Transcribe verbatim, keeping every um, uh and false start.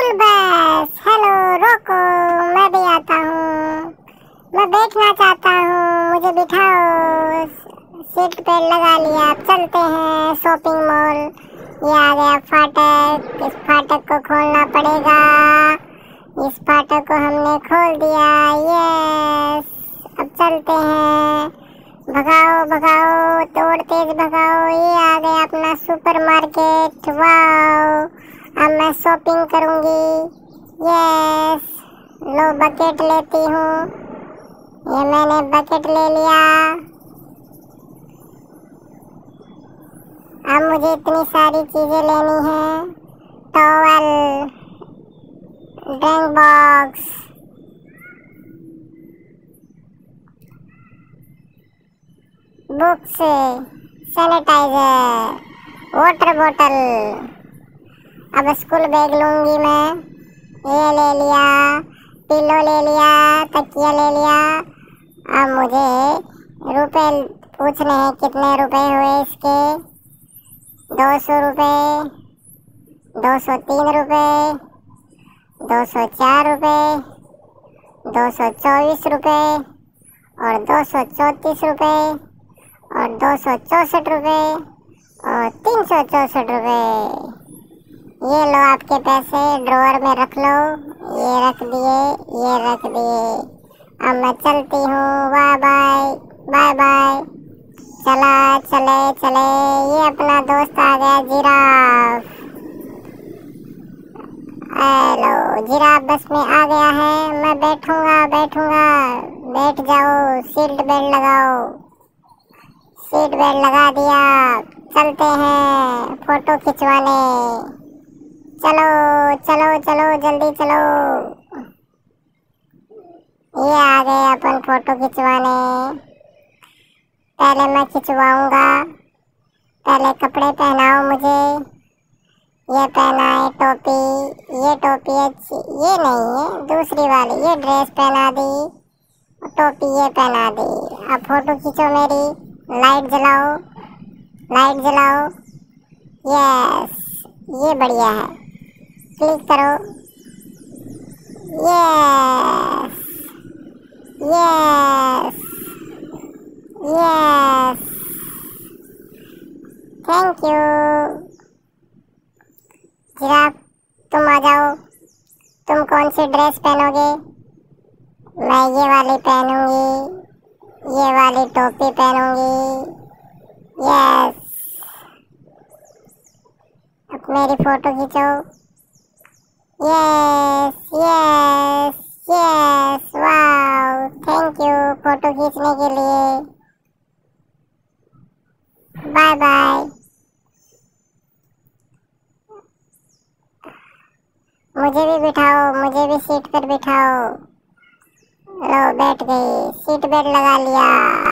School bus, hello रोको, मैं भी आता हूँ। मैं बैठना चाहता हूँ, मुझे बिठाओ। सीट पे लगा लिया, अब चलते हैं शॉपिंग मॉल। ये आ गया फाटक, इस फाटक को खोलना पड़ेगा। इस फाटक को हमने खोल दिया, यस। अब चलते हैं, भगाओ भगाओ, तोड़ तेज भगाओ। ये आ गया अपना सुपरमार्केट, वाओ। अब मैं शॉपिंग करूंगी, यस। लो बकेट लेती हूँ, ये मैंने बकेट ले लिया। अब मुझे इतनी सारी चीजें लेनी हैं, towel, drink box, books, sanitiser, water bottle. अब स्कूल बैग लूंगी मैं, ये ले लिया, पिलो ले लिया, तकिया ले लिया। अब मुझे रुपए पूछने हैं, कितने रुपए हुए इसके। दो सौ रुपये, दो सौ तीन रुपये, दो सौ चार रुपये, दो सौ चौबीस रुपये और दो सौ चौंतीस रुपये और दो सौ चौंसठ रुपये और तीन सौ चौंसठ रुपये। ये लो आपके पैसे, ड्रॉअर में रख लो। ये रख दिए, ये रख दिए। अब मैं चलती हूँ, बाय बाय, बाय बाय। चला चले चले, ये अपना दोस्त आ गया जिराफ। हेलो, जिराफ बस में आ गया है। मैं बैठूंगा बैठूंगा, बैठ जाओ, सीट बेल्ट लगाओ। सीट बेल्ट लगा दिया, चलते हैं फोटो खिंचवाने। चलो चलो चलो, जल्दी चलो। ये आ गए अपन फोटो खिंचवाने। पहले मैं खिंचवाऊंगा, पहले कपड़े पहनाओ मुझे। ये पहना है टोपी, ये टोपी अच्छी, ये नहीं है, दूसरी वाली। ये ड्रेस पहना दी, टोपी ये पहना दी। अब फोटो खींचो मेरी, लाइट जलाओ, लाइट जलाओ। यस, ये बढ़िया है, क्लिक करो। Yes yes yes, thank you. Giraffe, तुम आ जाओ। तुम कौन सी ड्रेस पहनोगे? मैं ये वाली पहनूंगी, ये वाली टोपी पहनूंगी। यस, अब मेरी फोटो खींचो। Yes yes yes, wow, thank you photo खींचने के लिए। Bye bye. मुझे भी बिठाओ, मुझे भी सीट पर बिठाओ। लो बैठ गई, सीट बेल्ट लगा लिया।